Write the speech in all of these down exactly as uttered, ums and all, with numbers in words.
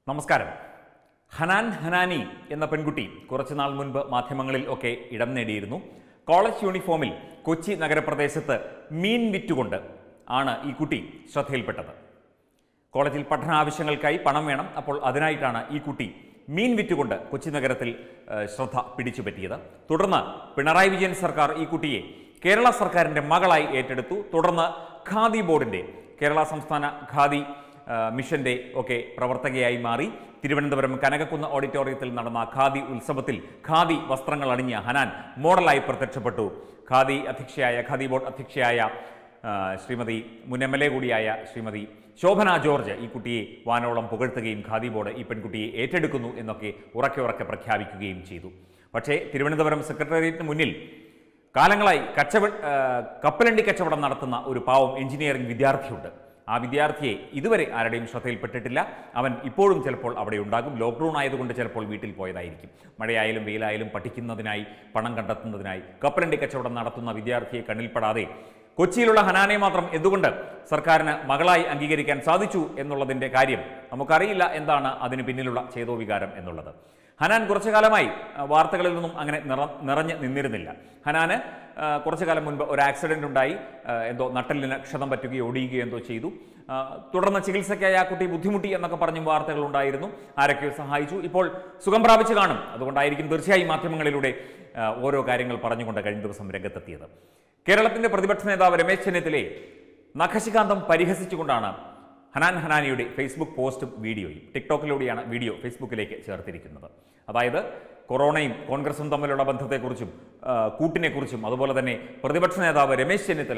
നമസ്കാരം. ഹനാൻ ഹനാനി എന്ന പെൺകുട്ടി കുറച്ചുനാൾ മുൻപ് മാധ്യമങ്ങളിൽ ഒക്കെ ഇടം നേടിയിരുന്നു. കോളേജ് യൂണിഫോമിൽ കൊച്ചി നഗരപ്രദേശത്ത് മീൻ വിറ്റുകൊണ്ട് ആണ് ഈ കുട്ടി ശ്രദ്ധയിൽപ്പെട്ടത്. കോളേജിൽ പഠനാവശ്യങ്ങൾക്കായി പണം വേണം. അപ്പോൾ അതിനായിട്ടാണ് ഈ കുട്ടി മീൻ വിറ്റുകൊണ്ട് കൊച്ചി നഗരത്തിൽ ശ്രദ്ധ പിടിച്ചുപറ്റിയത്. തുടർന്ന് പിണറായി വിജയൻ സർക്കാർ ഈ കുട്ടിയെ കേരള സർക്കാരിൻ്റെ മകളായി ഏറ്റെടുത്തു. തുടർന്ന് ഖാദി ബോർഡിൻ്റെ കേരള സംസ്ഥാന ഖാദി മിഷന്റെ ഒക്കെ പ്രവർത്തകയായി മാറി. തിരുവനന്തപുരം കനകക്കുന്ന് ഓഡിറ്റോറിയത്തിൽ നടന്ന ഖാദി ഉത്സവത്തിൽ ഖാദി വസ്ത്രങ്ങൾ അണിഞ്ഞ ഹനാൻ മോഡലായി പ്രത്യക്ഷപ്പെട്ടു. ഖാദി അധ്യക്ഷയായ ഖാദി ബോർഡ് അധ്യക്ഷയായ ശ്രീമതി മുൻ എം എൽ എ കൂടിയായ ശ്രീമതി ശോഭന ജോർജ് ഈ കുട്ടിയെ വാനോളം പുകഴ്ത്തുകയും ഖാദി ബോർഡ് ഈ പെൺകുട്ടിയെ ഏറ്റെടുക്കുന്നു എന്നൊക്കെ ഉറക്കെ ഉറക്കെ പ്രഖ്യാപിക്കുകയും ചെയ്തു. പക്ഷേ തിരുവനന്തപുരം സെക്രട്ടേറിയറ്റിന് മുന്നിൽ കാലങ്ങളായി കച്ചവട കപ്പലണ്ടി കച്ചവടം നടത്തുന്ന ഒരു പാവം എഞ്ചിനീയറിംഗ് വിദ്യാർത്ഥിയുണ്ട്. ആ വിദ്യാർത്ഥിയെ ഇതുവരെ ആരുടെയും ശ്രദ്ധയിൽപ്പെട്ടിട്ടില്ല. അവൻ ഇപ്പോഴും ചിലപ്പോൾ അവിടെ ഉണ്ടാകും. ലോക്ക്ഡൗൺ ആയതുകൊണ്ട് ചിലപ്പോൾ വീട്ടിൽ പോയതായിരിക്കും. മഴയായാലും വെയിലായാലും പഠിക്കുന്നതിനായി പണം കണ്ടെത്തുന്നതിനായി കപ്പലണ്ടി കച്ചവടം നടത്തുന്ന വിദ്യാർത്ഥിയെ കണ്ണിൽപ്പെടാതെ കൊച്ചിയിലുള്ള ഹനാനെ മാത്രം എന്തുകൊണ്ട് സർക്കാരിന് മകളായി അംഗീകരിക്കാൻ സാധിച്ചു എന്നുള്ളതിൻ്റെ കാര്യം നമുക്കറിയില്ല. എന്താണ് അതിന് പിന്നിലുള്ള ചേതോവികാരം എന്നുള്ളത്. ഹനാൻ കുറച്ചു കാലമായി വാർത്തകളിൽ നിന്നും അങ്ങനെ നിറ നിറഞ്ഞ് നിന്നിരുന്നില്ല. ഹനാന് കുറച്ചു കാലം മുൻപ് ഒരു ആക്സിഡൻ്റ് ഉണ്ടായി. എന്തോ നട്ടലിന് ക്ഷതം പറ്റുകയോ ഒടിയുകയോ എന്തോ ചെയ്തു. തുടർന്ന് ചികിത്സയ്ക്കായി ആ കുട്ടി ബുദ്ധിമുട്ടി എന്നൊക്കെ പറഞ്ഞും വാർത്തകൾ ഉണ്ടായിരുന്നു. ആരൊക്കെയോ സഹായിച്ചു. ഇപ്പോൾ സുഖം പ്രാപിച്ചു കാണും. അതുകൊണ്ടായിരിക്കും തീർച്ചയായും മാധ്യമങ്ങളിലൂടെ ഓരോ കാര്യങ്ങൾ പറഞ്ഞുകൊണ്ട് കഴിഞ്ഞ ദിവസം രംഗത്തെത്തിയത്. കേരളത്തിൻ്റെ പ്രതിപക്ഷ നേതാവ് രമേശ് ചെന്നിത്തലയെ നഖശികാന്തം പരിഹസിച്ചുകൊണ്ടാണ് ഹനാൻ ഹനാനിയുടെ ഫേസ്ബുക്ക് പോസ്റ്റും വീഡിയോയും. ടിക്ടോക്കിലൂടെയാണ് വീഡിയോ ഫേസ്ബുക്കിലേക്ക് ചേർത്തിരിക്കുന്നത്. അതായത് കൊറോണയും കോൺഗ്രസും തമ്മിലുള്ള ബന്ധത്തെക്കുറിച്ചും കൂട്ടിനെക്കുറിച്ചും അതുപോലെ തന്നെ പ്രതിപക്ഷ നേതാവ് രമേശ് ചെന്നിത്തല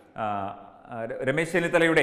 രമേശ് ചെന്നിത്തലയുടെ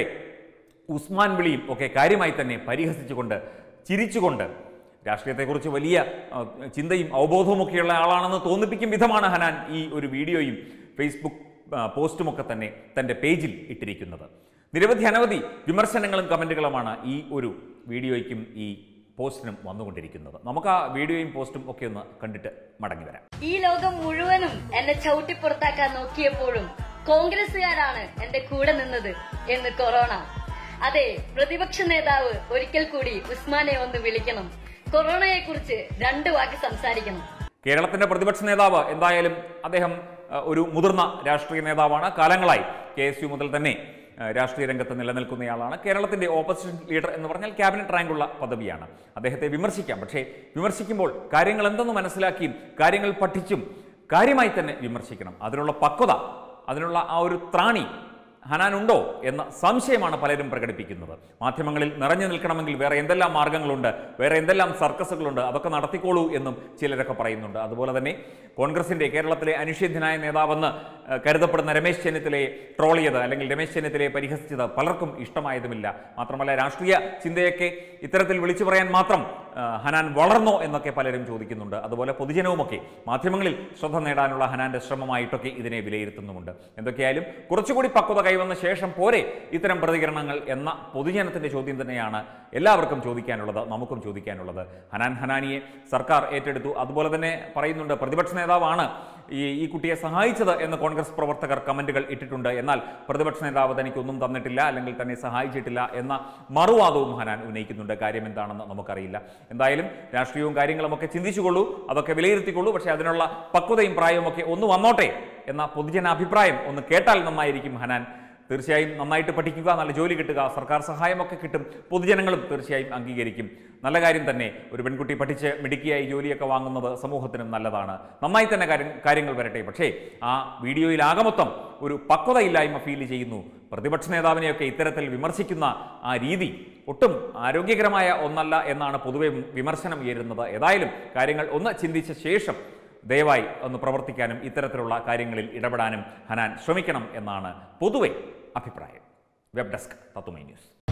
ഉസ്മാൻ വിളിയും ഒക്കെ കാര്യമായി തന്നെ പരിഹസിച്ചുകൊണ്ട് ചിരിച്ചുകൊണ്ട് രാഷ്ട്രീയത്തെക്കുറിച്ച് വലിയ ചിന്തയും അവബോധവുമൊക്കെയുള്ള ആളാണെന്ന് തോന്നിപ്പിക്കും വിധമാണ് ഹനാൻ ഈ ഒരു വീഡിയോയും ഫേസ്ബുക്ക് പോസ്റ്റുമൊക്കെ തന്നെ തൻ്റെ പേജിൽ ഇട്ടിരിക്കുന്നത്. നിരവധി അനവധി വിമർശനങ്ങളും കമൻറ്റുകളുമാണ് ഈ ഒരു വീഡിയോയ്ക്കും ഈ പോസ്റ്റിനും വന്നുകൊണ്ടിരിക്കുന്നത്. നമുക്ക് ആ വീഡിയോയും പോസ്റ്റും ഒക്കെ ഒന്ന് കണ്ടിട്ട് മടങ്ങി വരാം. ഈ ലോകം മുഴുവനും എന്നെ ചവിട്ടി പുറത്താക്കാൻ നോക്കിയപ്പോഴും കോൺഗ്രസുകാരാണ് എന്റെ കൂടെ നിന്നത് എന്ന് കൊറോണ. അതെ, പ്രതിപക്ഷ നേതാവ് ഒരിക്കൽ കൂടി ഉസ്മാനെ ഒന്ന് വിളിക്കണം. കൊറോണയെ കുറിച്ച് രണ്ട് വാക്ക് സംസാരിക്കണം. കേരളത്തിന്റെ പ്രതിപക്ഷ നേതാവ് എന്തായാലും അദ്ദേഹം ഒരു മുതിർന്ന രാഷ്ട്രീയ നേതാവാണ്. കാലങ്ങളായി കെ എസ് യു മുതൽ തന്നെ രാഷ്ട്രീയ രംഗത്ത് നിലനിൽക്കുന്നയാളാണ്. കേരളത്തിന്റെ ഓപ്പോസിഷൻ ലീഡർ എന്ന് പറഞ്ഞാൽ ക്യാബിനറ്റ് റാങ്കുള്ള പദവിയാണ്. അദ്ദേഹത്തെ വിമർശിക്കാം. പക്ഷേ വിമർശിക്കുമ്പോൾ കാര്യങ്ങൾ എന്തെന്ന് മനസ്സിലാക്കിയും കാര്യങ്ങൾ പഠിച്ചും കാര്യമായി തന്നെ വിമർശിക്കണം. അതിനുള്ള പക്വത, അതിനുള്ള ആ ഒരു ത്രാണി ഹനാനുണ്ടോ എന്ന സംശയമാണ് പലരും പ്രകടിപ്പിക്കുന്നത്. മാധ്യമങ്ങളിൽ നിറഞ്ഞു നിൽക്കണമെങ്കിൽ വേറെ എന്തെല്ലാം മാർഗങ്ങളുണ്ട്, വേറെ എന്തെല്ലാം സർക്കസുകളുണ്ട്, അതൊക്കെ നടത്തിക്കോളൂ എന്നും ചിലരൊക്കെ പറയുന്നുണ്ട്. അതുപോലെ തന്നെ കോൺഗ്രസിൻ്റെ കേരളത്തിലെ അനിഷേധ്യനായ നേതാവെന്ന് കരുതപ്പെടുന്ന രമേശ് ചെന്നിത്തലയെ ട്രോൾ ചെയ്ത് അല്ലെങ്കിൽ രമേശ് ചെന്നിത്തലയെ പരിഹസിച്ചത് പലർക്കും ഇഷ്ടമായതുമില്ല. മാത്രമല്ല രാഷ്ട്രീയ ചിന്തയൊക്കെ ഇത്തരത്തിൽ വിളിച്ചു പറയാൻ മാത്രം ഹനാൻ വളർന്നോ എന്നൊക്കെ പലരും ചോദിക്കുന്നുണ്ട്. അതുപോലെ പൊതുജനവുമൊക്കെ മാധ്യമങ്ങളിൽ ശ്രദ്ധ നേടാനുള്ള ഹനാന്റെ ശ്രമമായിട്ടൊക്കെ ഇതിനെ വിലയിരുത്തുന്നുമുണ്ട്. എന്തൊക്കെയായാലും കുറച്ചുകൂടി പക്വത കൈവന്ന ശേഷം പോരെ ഇത്തരം പ്രതികരണങ്ങൾ എന്ന പൊതുജനത്തിന്റെ ചോദ്യം തന്നെയാണ് എല്ലാവർക്കും ചോദിക്കാനുള്ളത്, നമുക്കും ചോദിക്കാനുള്ളത്. ഹനാൻ ഹനാനിയെ സർക്കാർ ഏറ്റെടുത്തു. അതുപോലെ തന്നെ പറയുന്നുണ്ട് പ്രതിപക്ഷ നേതാവാണ് ഈ ഈ കുട്ടിയെ സഹായിച്ചത് എന്ന് കോൺഗ്രസ് പ്രവർത്തകർ കമന്റുകൾ ഇട്ടിട്ടുണ്ട്. എന്നാൽ പ്രതിപക്ഷ നേതാവ് തനിക്കൊന്നും തന്നിട്ടില്ല അല്ലെങ്കിൽ തന്നെ സഹായിച്ചിട്ടില്ല എന്ന മറുവാദവും ഹനാൻ ഉന്നയിക്കുന്നുണ്ട്. കാര്യം എന്താണെന്ന് നമുക്കറിയില്ല. എന്തായാലും രാഷ്ട്രീയവും കാര്യങ്ങളും ഒക്കെ ചിന്തിച്ചുകൊള്ളൂ, അതൊക്കെ വിലയിരുത്തിക്കൊള്ളൂ. പക്ഷേ അതിനുള്ള പക്വതയും പ്രായവും ഒക്കെ ഒന്ന് വന്നോട്ടെ എന്ന പൊതുജന അഭിപ്രായം ഒന്ന് കേട്ടാൽ നന്നായിരിക്കും. ഹനാൻ തീർച്ചയായും നന്നായിട്ട് പഠിക്കുക, നല്ല ജോലി കിട്ടുക, സർക്കാർ സഹായമൊക്കെ കിട്ടും, പൊതുജനങ്ങളും തീർച്ചയായും അംഗീകരിക്കും. നല്ല കാര്യം തന്നെ. ഒരു പെൺകുട്ടി പഠിച്ച് മിടുക്കിയായി ജോലിയൊക്കെ വാങ്ങുന്നത് സമൂഹത്തിനും നല്ലതാണ്. നന്നായി തന്നെ കാര്യം കാര്യങ്ങൾ വരട്ടെ. പക്ഷേ ആ വീഡിയോയിൽ ആകമൊത്തം ഒരു പക്വതയില്ലായ്മ ഫീൽ ചെയ്യുന്നു. പ്രതിപക്ഷ നേതാവിനെയൊക്കെ ഇത്തരത്തിൽ വിമർശിക്കുന്ന ആ രീതി ഒട്ടും ആരോഗ്യകരമായ ഒന്നല്ല എന്നാണ് പൊതുവെ വിമർശനം ഉയരുന്നത്. ഏതായാലും കാര്യങ്ങൾ ഒന്ന് ചിന്തിച്ച ശേഷം ദയവായി ഒന്ന് പ്രവർത്തിക്കാനും ഇത്തരത്തിലുള്ള കാര്യങ്ങളിൽ ഇടപെടാനും ഹനാൻ ശ്രമിക്കണം എന്നാണ് പൊതുവെ അഭിപ്രായം. Web desk Tatwamayi news.